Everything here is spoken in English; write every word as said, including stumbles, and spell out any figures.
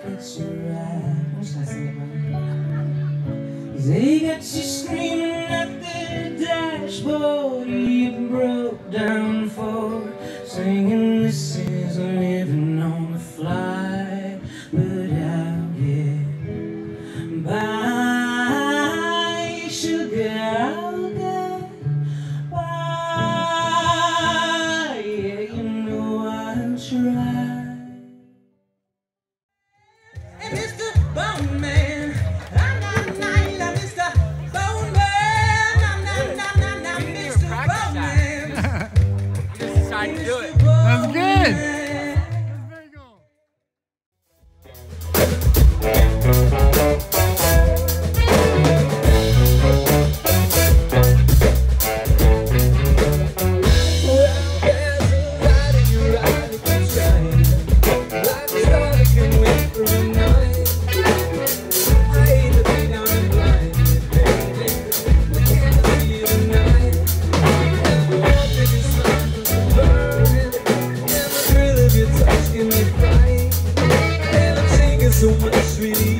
It's alright. I'm just gonna sing it, man. They got you screaming at the dashboard. You broke down for singing this is living on the fly. But out here by sugar, I'll get by. Yeah, you know I'll try. Hey, Mister Bone Man, I'm not nice, Mister Bone Man, I'm not, not, not, not, Mister Bone Man. You just decided to do it. That's good. So much really